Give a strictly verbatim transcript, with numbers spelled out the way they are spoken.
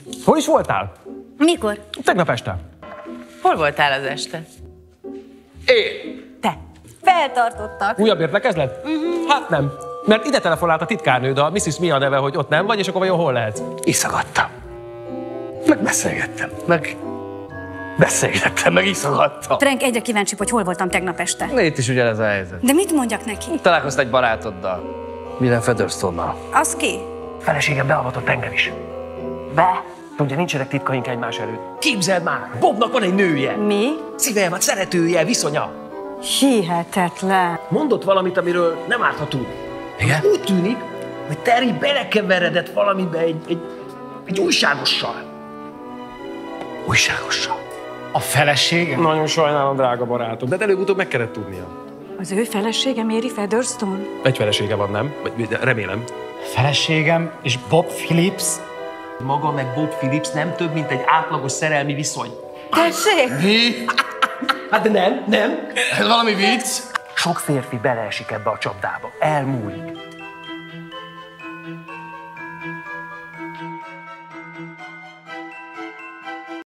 Hol is voltál? Mikor? Tegnap este. Hol voltál az este? Én. Te. Feltartottak. Újabb értekezlet? Uh-huh. Hát nem. Mert ide telefonált a titkárnőd, a missziz Mia neve, hogy ott nem vagy, és akkor vajon hol lehetsz? Iszogattam. Meg beszélgettem. Meg beszélgettem, meg iszogattam. Frank egyre kíváncsibb, hogy hol voltam tegnap este. Itt is ugyanez a helyzet. De mit mondjak neki? Találkoztál egy barátoddal. Miriam Featherstone-nal. Az ki? Feleségem beavatott engem is. Be. Ugye nincsenek titkaink egymás előtt. Képzeld már, Bobnak van egy nője. Mi? Szívem, hát szeretője, viszonya. Hihetetlen. Mondott valamit, amiről nem árt, ha tud. Igen? Úgy tűnik, hogy Terry belekeveredett valamibe egy, egy, egy újságossal. Újságossal. A felesége? Nagyon sajnálom, drága barátom, de előbb-utóbb meg kellett tudnia. Az ő felesége Mary Featherstone? Egy felesége van, nem? Vagy remélem. A feleségem és Bob Phillips? Maga meg Bob Phillips nem több, mint egy átlagos szerelmi viszony. Tessék! Mi? Hát de nem, nem. Ez valami vicc? Sok férfi beleesik ebbe a csapdába. Elmúlik.